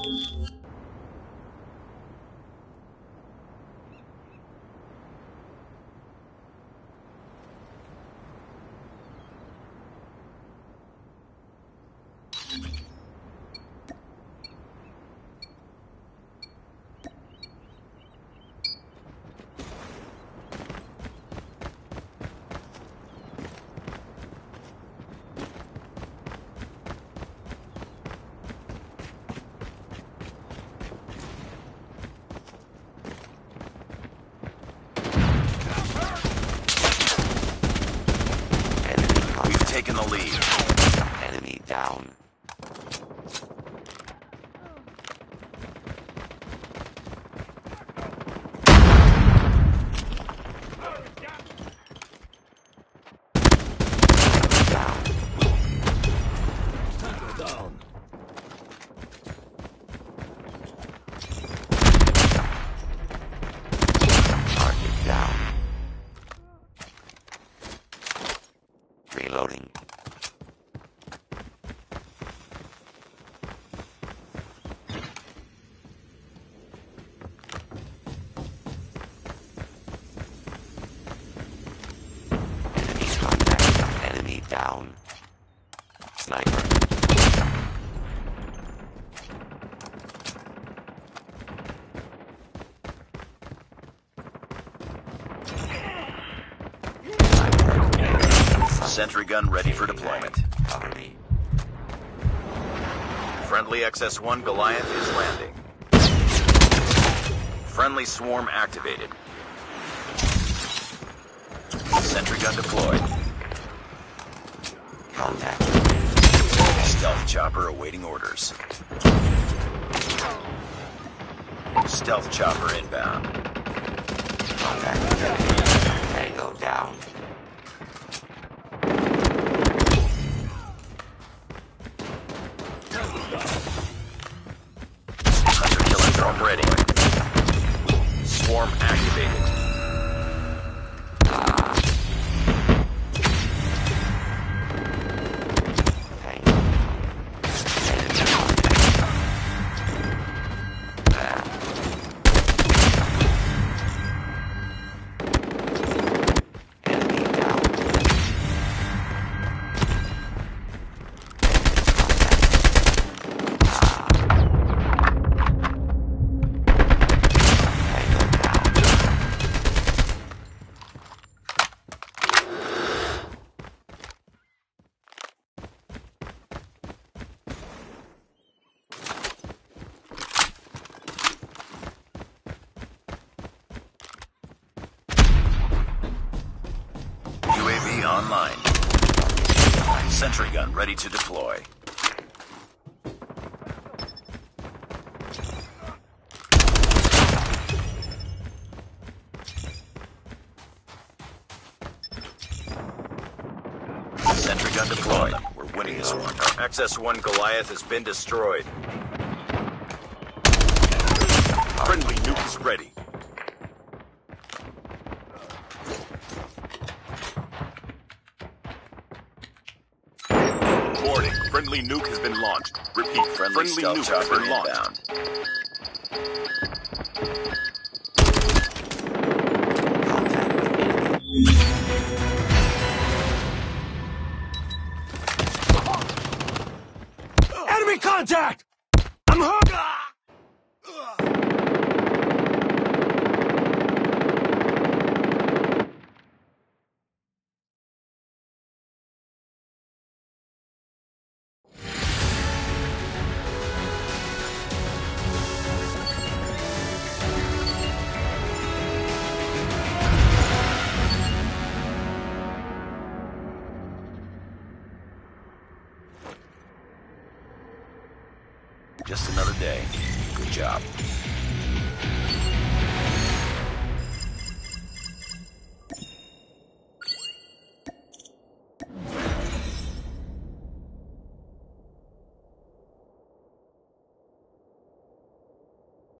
Taking the lead. Enemy down. Target down. Reloading. Enemy's contact. Enemy down. Sniper. Sentry gun ready for deployment. Cover me. Friendly XS-1 Goliath is landing. Friendly swarm activated. Sentry gun deployed. Contact. Stealth chopper awaiting orders. Stealth chopper inbound. Contact. Tango down. Hunter-killer drone ready. Swarm activated. UAV online. Sentry gun ready to deploy. Sentry gun deployed. We're winning this one. Our XS-1 Goliath has been destroyed. Friendly nuke is ready. Warning, friendly nuke has been launched. Repeat, friendly nuke has been launched. Enemy contact! I'm hurt! Just another day. Good job.